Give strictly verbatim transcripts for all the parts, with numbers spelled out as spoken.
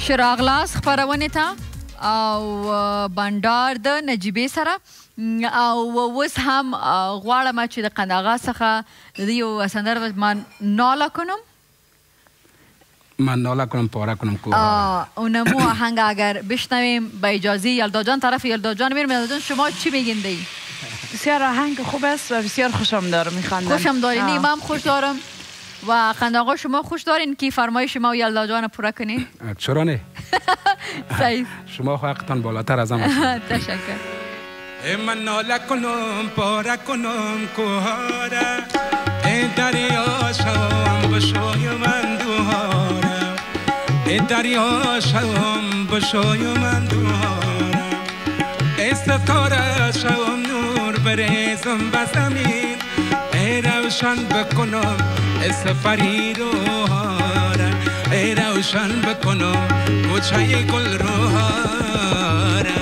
شراغلاس خبرونه ته او بندار د نجیبې سره او اوس هم غواړم چې د قنداغا څخه د یو سندره من ناله کنم من ناله کنم پاره کنم کوه اونمو آهنگ اگر بشنویم با اجازه یلدا جان طرف یلدا جان میرم. یلدا جان شما چی میگین دی؟ بسیار آهنگ خوب است و بسیار خوشم دارم میخواندم. خوشم دارین؟ من هم خوش دارم و قنداغا شما خوش دارین که فرمای شما و یلدا جان پورا کنین؟ چرا نه؟ سعید شما حقیقتاً بالاتر از هم تشکر. من ناله کنم پاره کنم کوهاره ای دریا شوم بشوی من دوهاره ای دریا شوم بشوی من دوهاره ای ستاره شوم نور بریزم به زمین ای روشن بکنم ای سفری روهاره ای روشن بکنم کوچه گل روهاره.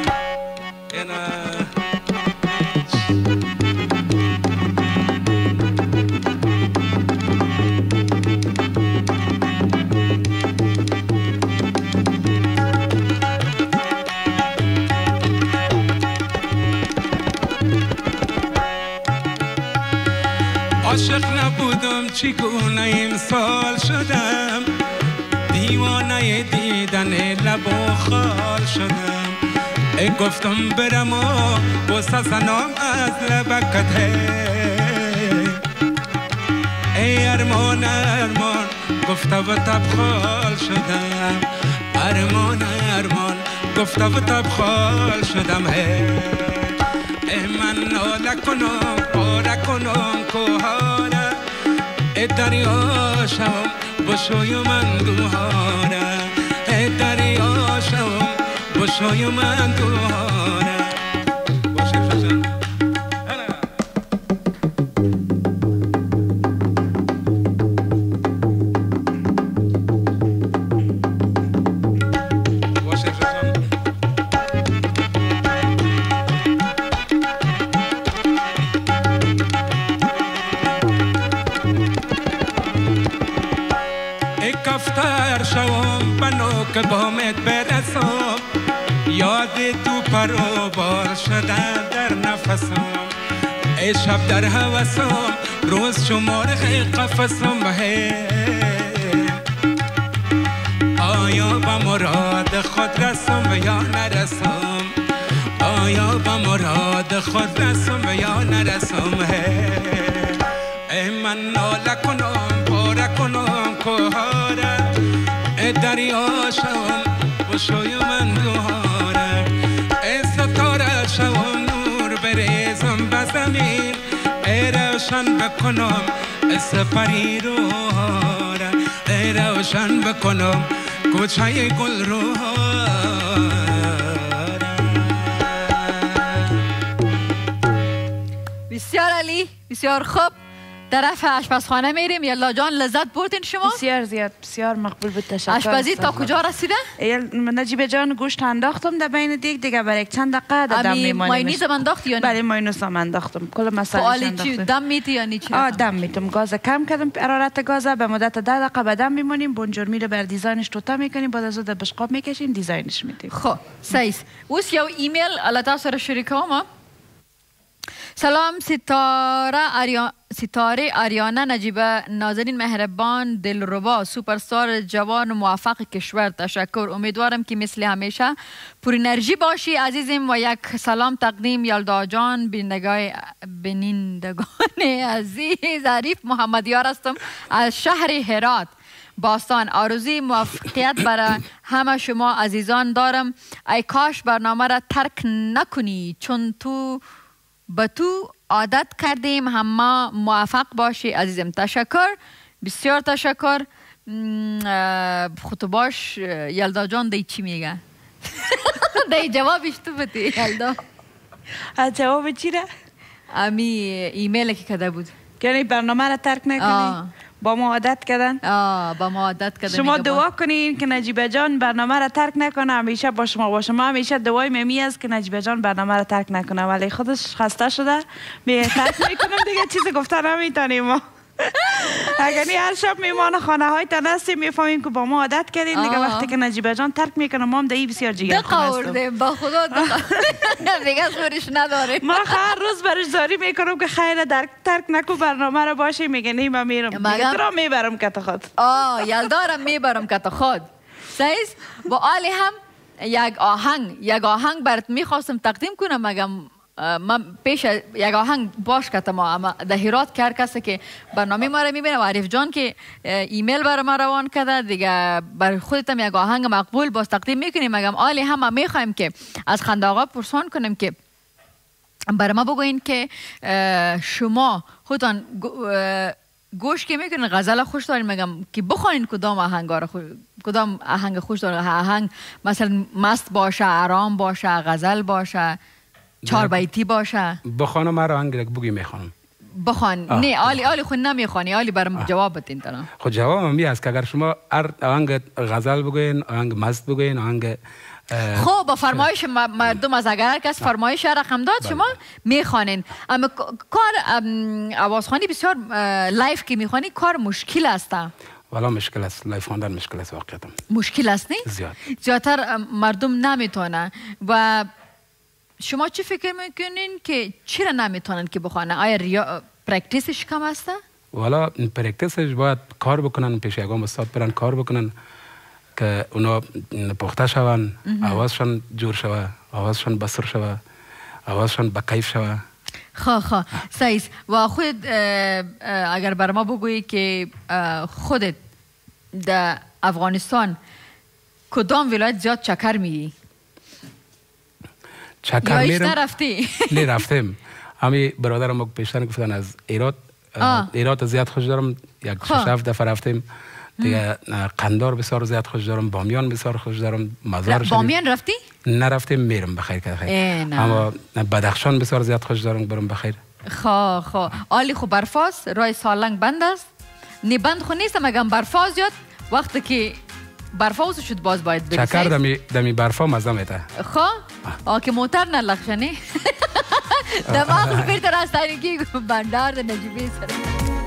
عاشق نبودم چگونه امسال شدم دیوانه دیدن لب و خال شدم ای گفتم برم و بوسه زنم از لبکت ای ارمان ارمان گفته و تبخال شدم ارمان ارمان گفته و تبخال شدم ای من ناله کنم پاره کنم کوهاره ای دریا شوم بشوی من دوهاره ای دریا شوم بشوی من دوهاره. که بامت برسم یاد تو پرو بار شده در نفسم ای شب در حوثم روز شمار قفسم آیا با مراد خود رسم یا نرسم آیا با مراد خود رسم یا نرسم ای من ناله کنم پاره کنم کوهاره ای دریا شوم بشوی من دوهاره ای ستاره شوم نور بریزم به زمین ای روشن بکنم ای سپری روهاره ای روشن بکنم کوچه گل روهاره. بسیار علی بسیار خوب. طرف آشپزخانه میریم. یلدا جان لذت بردین شما؟ بسیار زیاد بسیار مقبول بود. تشکر. آشپزی تا کجا رسیده؟ نجیب جان گوشت انداختم در بین دیگ دیگه برای یک چند دقیقه در دم میمانیم. ماینیز هم انداختی یا نه؟ بله ماینوز هم انداختم. کل مسئله انداختم. دم میتی یا نی چی؟ آه دم میتم. گاز کم کردم حرارت گاز به مدت ده دقیقه به دم میمونیم. بونجورمی رو بر دیزاینش توتا میکنیم. بعد از اون در بشقاب میکشیم دیزاینش میدیم. خب سایس. اوس یو ایمیل البته سر شریکم. سلام ستاره آریان ستاره آریانه نجیبه نازنین مهربان دلربا سوپرستار جوان و موفق کشور تشکر. امیدوارم که مثل همیشه پر انرژی باشی عزیزم و یک سلام تقدیم یلدا جان بینندگان بینندگان عزیز. عریف محمدیار هستم از شهر هرات باستان. آرزوی موفقیت برای همه شما عزیزان دارم. ای کاش برنامه را ترک نکنی چون تو به تو عادت کردیم. همه موفق باشی عزیزم. تشکر بسیار تشکر. خودتو باش یلدا جان دی چی میگه؟ دی جوابش تو بدی یلدا. جواب چی را؟ امی ایمیل که کده بود یعنی برنامه را ترک نکنی با ما عادت کردن. آه با ما عادت کردن. شما دعا کنین که نجیبه جان برنامه را ترک نکنه. همیشه با شما باشه. ما همیشه دعای ممی است که نجیبه جان برنامه را ترک نکنه ولی خودش خسته شده می ترک میکنم دیگه چیزی گفته نمیتونیم ما. اگر نی هر شب میمان خانه های تن هستیم میفهمیم که با ما عادت کردین دیگه. وقتی که نجیبه جان ترک میکنه ما هم دایی بسیار جگر خون هستم. با خدا دیگه زورش نداره. ما هر روز برش زاری میکنم که خیره در ترک نکو برنامه رو باشه. میگه نی من میرم دیگه تو را میبرم که خود. آه یلدارم میبرم که خود. سعیز با آلی هم یک آهنگ یک آهنگ برات میخواستم تقدیم کنم. مگم من پیش یک آهنگ باش کتم ما در هرات که هر کسی که برنامه ما رو میبینه و عریف جان که ایمیل برای ما روان کرده دیگه بر خودتم یک آهنگ مقبول باز تقدیم میکنیم. مگم آلی هم ما میخوایم که از خنده آقا پرسان کنیم که برای ما بگوین که شما خودتان گوش که میکنین غزل خوش دارین. مگم که بخوانین کدام آهنگ کدام آهنگ خوش دارین. آهنگ مثلا مست باشه، آرام باشه، غزل باشه، چهار بیتی باشه. بخوانم من آهنگ بگی میخوانم. بخوان. نه آلی آلی خود نمیخوانی. آلی برام جواب بدین تنا. خود جواب من می است که اگر شما هر آهنگ غزل بگوین، آهنگ مست بگوین، آهنگ خب با فرمایش مردم از اگر کس فرمایش رقم داد شما میخوانین. اما کار آوازخوانی بسیار لایف که میخوانی کار مشکل است. والا مشکل است. لایف خواندن مشکل است واقعا. مشکل است نه؟ زیاد. زیادتر مردم نمیتونه. و شما چی فکر میکنین که چرا نمیتونن که بخوانن؟ آیا ریا پرکتیسش کم است؟ والا پرکتیسش باید کار بکنن. پیش یگام استاد برن کار بکنن که اونا پخته شون، آوازشان جور شوه، آوازشان بسر شوه، آوازشان با کیف شوه. خواه خواه سعیز. و خود اگر بر ما بگویی که خودت در افغانستان کدام ولایت زیاد چکر میگی؟ چکر میرم؟ یا ایش نرفتی؟ نه رفتم. همی برادرم پیشتر گفتن از ایرات. ایرات زیاد خوش دارم. یک شش هفت دفعه رفتیم. دیگه قندار بسیار زیاد خوش دارم. بامیان بسیار خوش دارم. مزار شریف. بامیان رفتی؟ نرفتیم. میرم بخیر که خیر. اما بدخشان بسیار زیاد خوش دارم. برم بخیر. خواه خواه آلی خو برفاست. رای سالنگ بند است. نی بند خو نیست مگم برفاز زیاد. وقتی که برفاز شد باز باید بری. چکر دمی دمی برفا مزه میده. خواه آه که موتر نلخشنی. دماغ بیرتر از تاریکی بندار ده نجیبی سره.